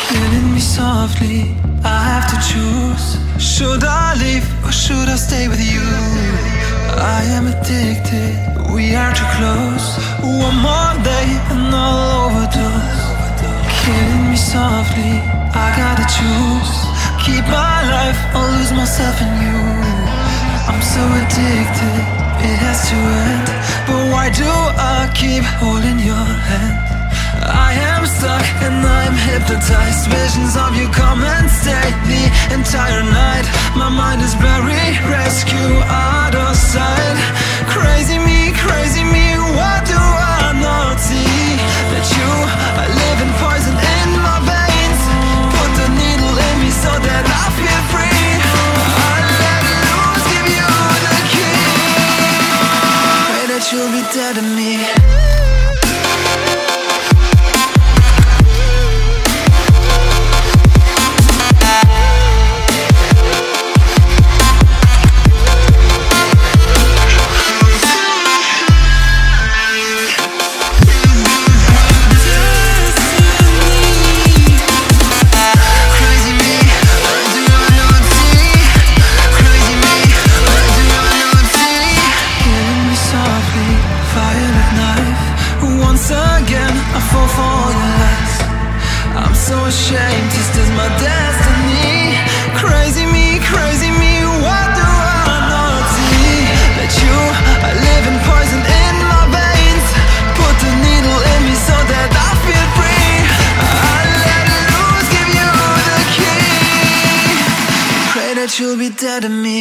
Killing me softly, I have to choose. Should I leave or should I stay with you? I am addicted, we are too close. One more day and I'll overdose. Killing me softly, I gotta choose. Keep my life or lose myself in you. I'm so addicted, it has to end. But why do I keep holding your hand? I am stuck and I'm hypnotized. Visions of you come and stay the entire night. My mind is buried, rescue out of sight. Crazy me, what do I not see? That you are living poison in my veins. Put the needle in me so that I feel free. I let loose, give you the key. Pray that you'll be dead to me. Ashamed, this is my destiny. Crazy me, what do I not see? That you are living poison in my veins. Put the needle in me so that I feel free. I let loose, give you the key. Pray that you'll be dead to me.